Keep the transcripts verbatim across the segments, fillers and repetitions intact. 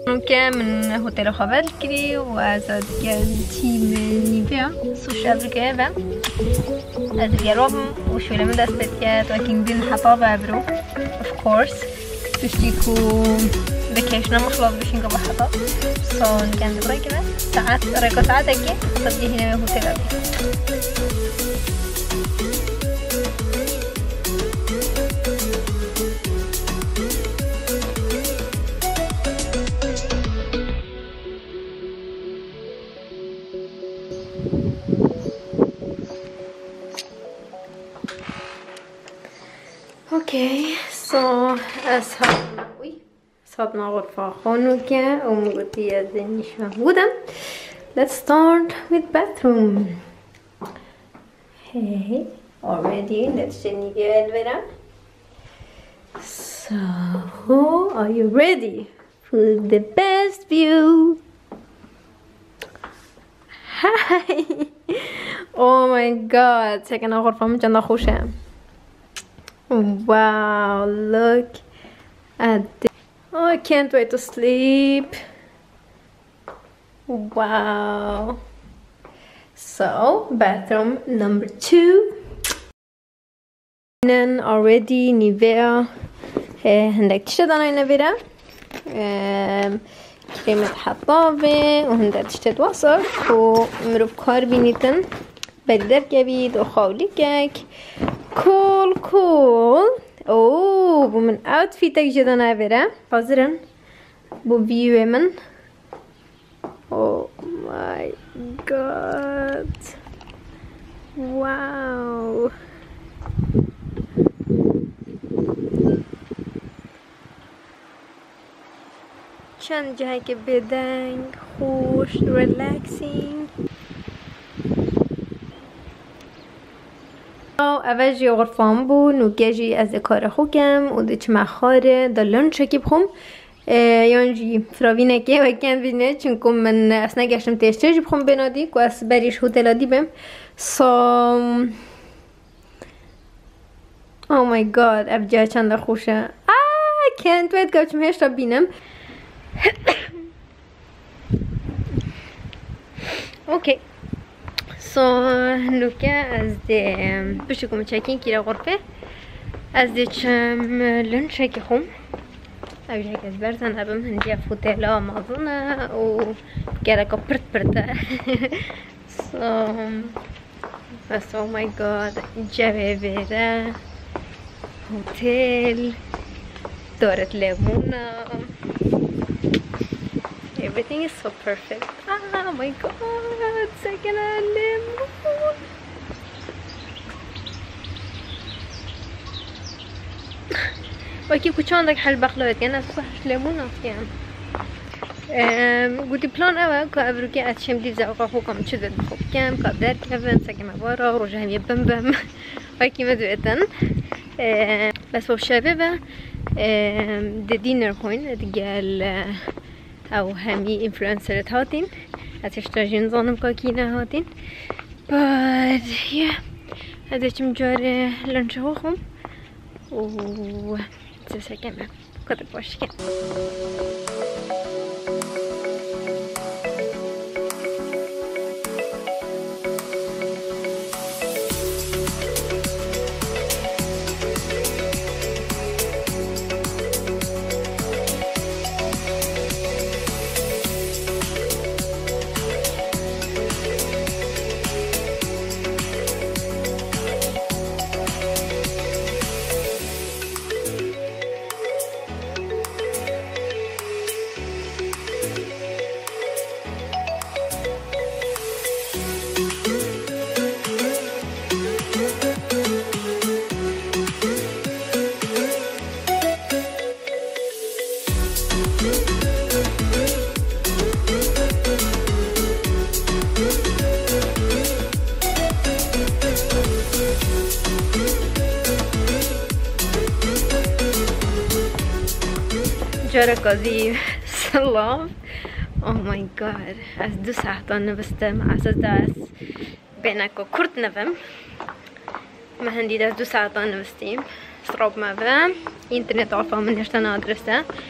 که من هتل خوابل کری و از دیگه تیم نیویا سوشال که و از دیگه روم و شوله من دست بید کرد و کین بین حتا ببرو of course تشتی کو vacation مخلص بشين قبل حتا سون كان دبري كده ساعات ريكو ساعات اكي صدقي هنا هوتيل اوكي سو اسهل صابنا غرفة خانوكة ومغطية زي مش موجودة. Let's start with bathroom. Hey, already let's change the elevator. So, are you ready for the best view? Hi. Oh my god. سكن غرفة من جنة خوشة. Wow, look at this. Oh, I can't wait to sleep. Wow. So, bathroom number two. And already Nivea. عندك تشتد أنا نيفيرا. كريمة حطابة وعندك تشتد وصف ومروب كاربينيتن. بدر جبيد وخولي كيك. Cool, cool. اوه بمن اوتفیتک جدا نبره حاضرن بو ویو من او مای گاد واو چند جایی که بدنگ خوش ریلکسینگ اول جی غرفام بو نوگه جی از کار خوکم و دیچ مخاره دلن چکی بخوم یان جی فراوینه که و کن بینه چونکم من اصلا گشتم تشته جی بخوم بنادی که از بریش هتل دی بم سام او مای گاد اب جای چند خوشه آه can't wait گوچم هشتا بینم اوکی سو نوکه از ده بشه کم چکین کی را غرفه از ده چم لن چکی خوم اوجه که از برزن هبم هندی فوتلا مازونه و گره که پرت پرته سو بس او مای گاد جوه بیره هتل دارت لیمونه Everything is so perfect. Oh my god, second hand lemon. وكيف كنت عندك حل بخلوات يعني صح ليمون يعني قلت بلان أول كأبروكي أتشم دي زاوقة خوكم شدد خوب كام كابدار كافن سكما بارا ورجعهم يبم بم وكي مدوئتن بس وبشابه دي دينر هون دقال او همي انفلونسرت هاتين هتشتاجين ظنم كاكينا هاتين but yeah هذا كم جار لنشوخهم و تسا كمان قدر باش كمان جارة قضيب سلام او ماي جاد از دو ساعت نوستم اساس داس بينك كرت نفهم ما هندي داس دو ساعت نوستيم صراب ما فهم انترنت عارفه من هشتنا ادرسه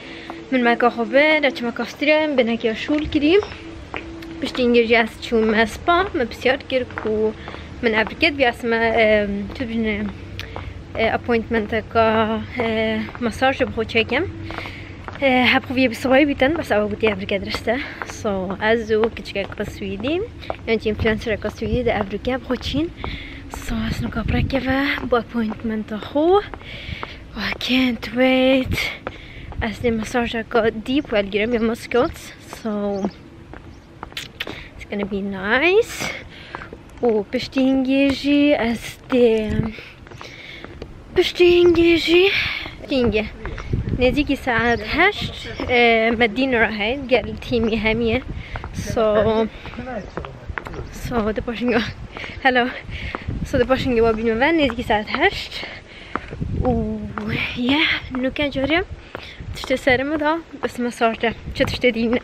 من مكا خوبه رچ مكا ستریم بنکی شول کردیم بشتی اینجوری از چون مسپا من بسیار کرد و من افریقیت بیاسم تو بجنه اپوینتمنت کا مساج بخو چکم هبخویه بسوایی بیتن بس اول بودی افریقیت رسته سو از او کچکه کاسویدیم یعنی اینفلوئنسر کاسویدی در افریقیت بخو چین سو از نکا برکه و با اپوینتمنت خو I can't wait as the massage got deep while getting your muscles, so it's gonna be nice. Oh, bestingeji as the bestingeji bestinge نزدیکی ساعت هشت مدینه راهی گل تیمی همیه so so ده باشنگا hello so ده باشنگا با بینو و نزدیکی ساعت هشت و yeah نو کن جاریم تشت سرمه دا بس مساج ده چه تشت دینه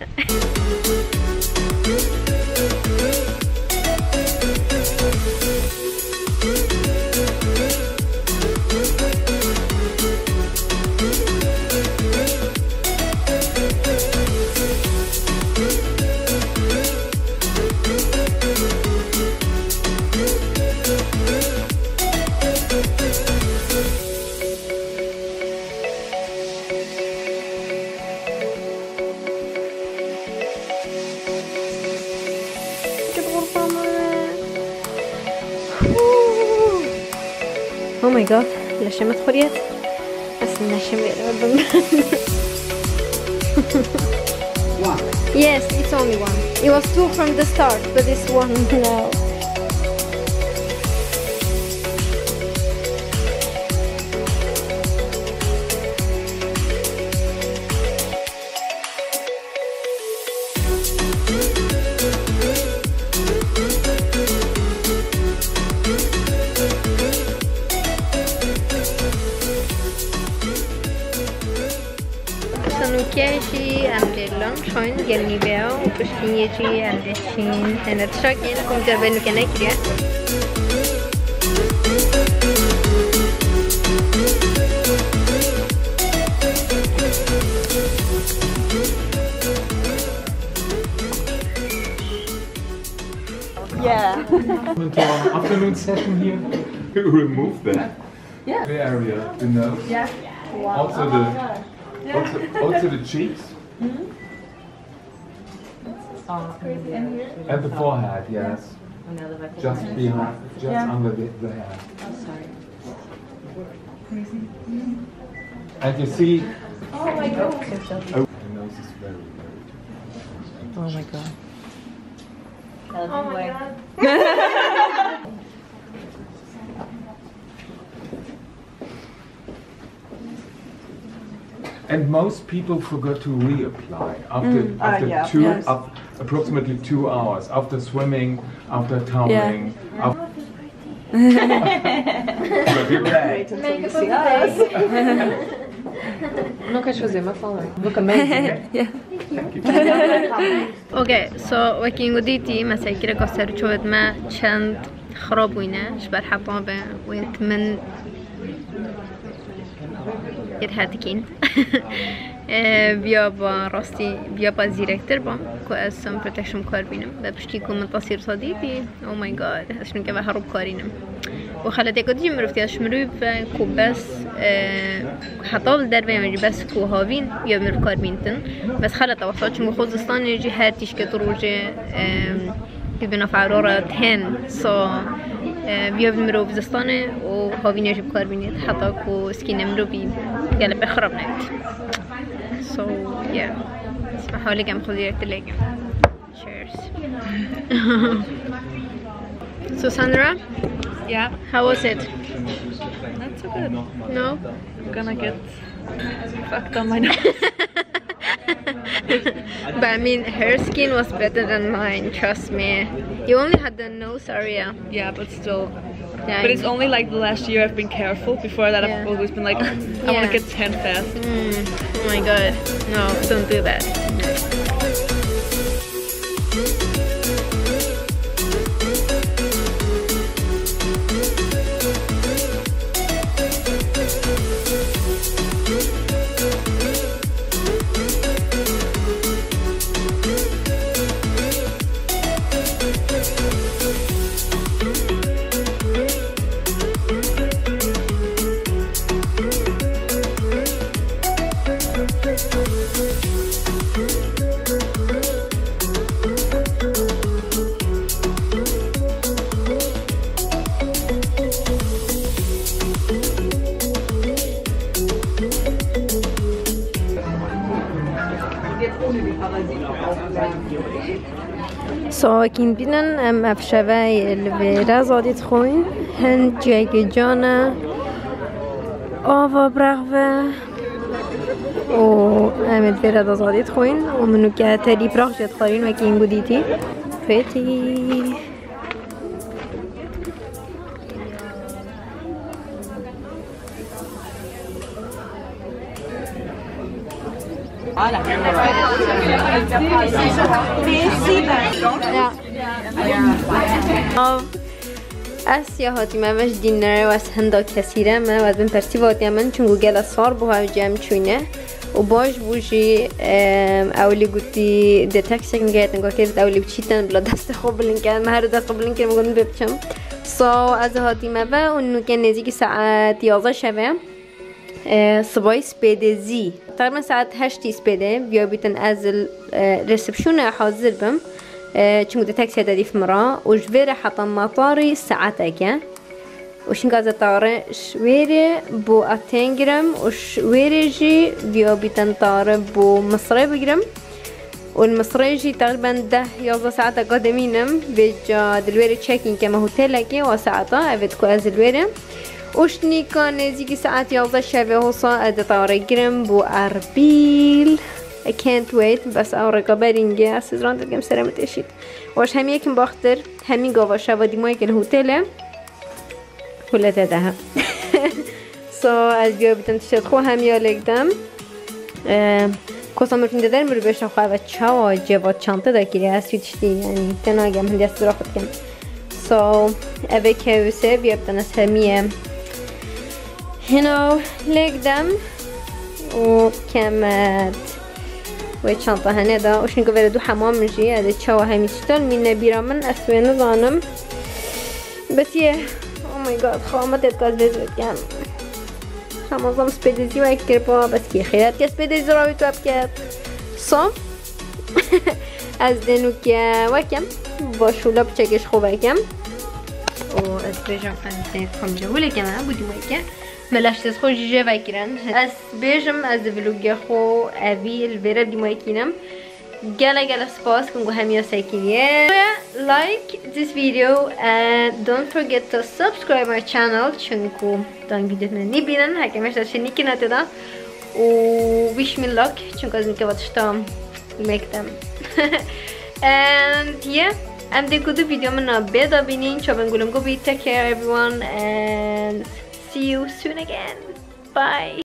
Oh my god, لشمة خوريت بس النشمة ربما One. Yes, it's only one. It was two from the start, but it's one now. Sanukieshi and lunchtime gelni bea u pështinjeqi and deshin and at shakin kom të bëj nuk e ne kirja. Yeah. Into our afternoon session here. Remove that. Yeah. The area, the nose. Yeah. Wow. Also the also, also the cheeks. Mm-hmm. And the forehead, yes. Just behind, just Yeah. under the, the hair. Sorry. And you see, Oh my god. oh, the nose is very, very. Oh my god. Oh my god. And most people forgot to reapply after Mm. Ah, after yeah. two Yes. af- approximately two hours after swimming, after tumbling. After But you're right. Until you see us. Nunca te fazer, mas fala. Look amazing. Yeah. Okay, so وكي نقديتي مثلا كده قصر شوت ما چند خراب وينه شبر حبابه ويتمن يتهاتكين بیا با راستی بیا با زیرکتر با که از سم پروتکشن کار بینم و پشتی که من تصیر صدیقی او مای گاد اشنو که به هروب کارینم و خالد یک دیگه مرفتی اش مروی و کو بس حتی در بیام بس کو هاوین بیا مرف کار بینتن بس خالد توسط چون خوزستان نجی هر تیش که تروجه ببینم فعرارات هن سو بیا بمرو بزستانه و هاوین یجب کار بینید حتی کو سکین مرو بی قلب بخرب نبید so yeah اسمحوا لي كم خذي التلاجة cheers so Sandra Yeah. how was it Not so good. no I'm gonna get fucked on my nose. but I mean her skin was better than mine trust me you only had the nose area Yeah, but still. yeah, But it's only like the last year I've been careful. Before that, Yeah. I've always been like, I Yeah. want to get tan fast. mm, oh my god no don't do that ساکین بینن ام افشوه الویره زادیت خوین هن جگ جانه آوا برغوه و ام الویره دا زادیت خوین و منو که تری براغ جد خارین و که اینگو دیتی فیتی اسیا هاتی من وش دینره و از هندا کسیره من و از بین پرسی واتی من چون گوگل سار بو های جمع چونه و باش بوشی اولی گوتی دتکس شکل گهت نگاه کرد اولی بچیتن بلا دست خوب بلین کرد من هر دست خوب بلین کرد مگون ببچم سا از هاتی من و اونو که نزدیک ساعت یازده شبه صبای سپیده زی تقریبا ساعت هشتی سپیده بیا بیتن از رسپشون حاضر بم چون گوته تاکسی دادیف مرا و جویر حتی مطاری ساعته که و شنگا از تاره شویره بو اتنگرم و شویره جی بیا بیتن تاره بو مصره بگرم و المصره جی تقریبا ده یازده ساعته قدمینم بجا دلویره چکین که ما هوتل که و ساعته اوید که از دلویره وشني كان نزيكي ساعات يوضا شافي هوصا أدى طاري جرم بو أربيل I can't wait بس أورقا بارينجي أسيزران تلقيم سلامة إشيت واش همي يكن باختر همي قوة شافا دي مويك الهوتيلة ولا تدها so از بيو بتن تشتد خو همي يالك دم كوسا مرفين دادر مرو بيشن خواه و چاوا جواد چانته دا كيري هستوي تشتي يعني تناغم هندي استراحت كم so اوه كهوسه بيو بتن از هميه هنا لقدم و كمت و چانتا هنه دا وش نگو وردو حمام مجي هذا تشاو همي تشتل من نبيرا من اسوي نظانم بس يه او ماي جاد خامة تتكاز بزرد كم خمازم سبيدزي و اكتر با بس كي خيرات كي سبيدزي راوي تو ابكت صام از دنو که وكم باشولا بچكش خوبه كم و از بجام انتين خم جهوله كمان بودي وكم ملاش تسخو جيجي فاكرن از بيجم از فلوگ خو ابي البيرا دي مايكينم گلا گلا سپاس کنگو همیا ساكينيه like this video and don't forget to subscribe my channel چونكو دان فيديو من نبينن هكمش داشتي نيكي نتدا و wish me luck چونكو از نيكي واتشتام يمكتم and yeah ام دي كودو فيديو منا بيدا بينين چو بنگولم گو بي take care everyone and see you soon again. Bye.